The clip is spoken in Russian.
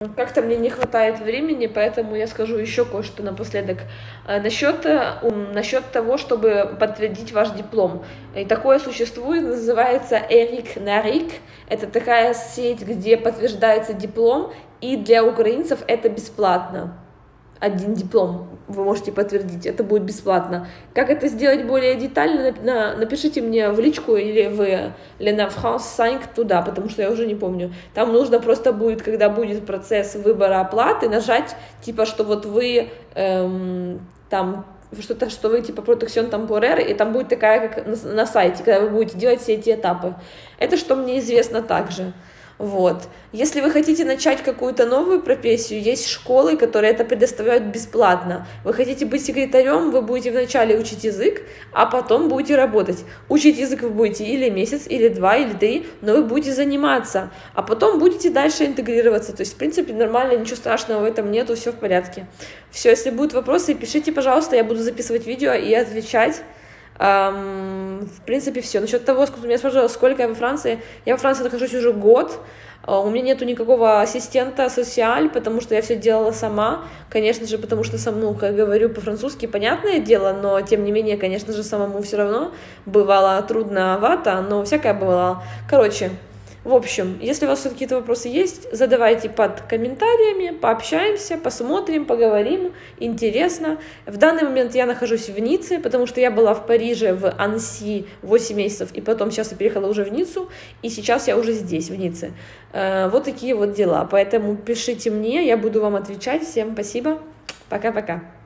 Как-то мне не хватает времени, поэтому я скажу еще кое-что напоследок. Насчет того, чтобы подтвердить ваш диплом. И такое существует, называется Эрик Нарик. Это такая сеть, где подтверждается диплом, и для украинцев это бесплатно. Один диплом вы можете подтвердить, это будет бесплатно. Как это сделать более детально, напишите мне в личку или в Lena France 5 туда, потому что я уже не помню. Там нужно просто будет, когда будет процесс выбора оплаты, нажать, типа, что вот вы там что-то, что вы типа protection temporaire, и там будет такая, как на сайте, когда вы будете делать все эти этапы. Это что мне известно также. Вот. Если вы хотите начать какую-то новую профессию, есть школы, которые это предоставляют бесплатно. Вы хотите быть секретарем, вы будете вначале учить язык, а потом будете работать. Учить язык вы будете или месяц, или 2, или 3, но вы будете заниматься, а потом будете дальше интегрироваться. То есть, в принципе, нормально, ничего страшного в этом нету, все в порядке. Все, если будут вопросы, пишите, пожалуйста, я буду записывать видео и отвечать. В принципе, все. Насчет того, меня спрашивали, сколько я во Франции. Я во Франции нахожусь уже год. У меня нету никакого ассистента социаль, потому что я все делала сама. Конечно же, потому что самому, как говорю по-французски, понятное дело, но тем не менее, конечно же, самому все равно бывало трудновато, но всякое бывало. Короче, в общем, если у вас какие-то вопросы есть, задавайте под комментариями, пообщаемся, посмотрим, поговорим, интересно. В данный момент я нахожусь в Ницце, потому что я была в Париже, в Анси 8 месяцев, и потом сейчас я переехала уже в Ниццу, и сейчас я уже здесь, в Ницце. Вот такие вот дела, поэтому пишите мне, я буду вам отвечать. Всем спасибо, пока-пока.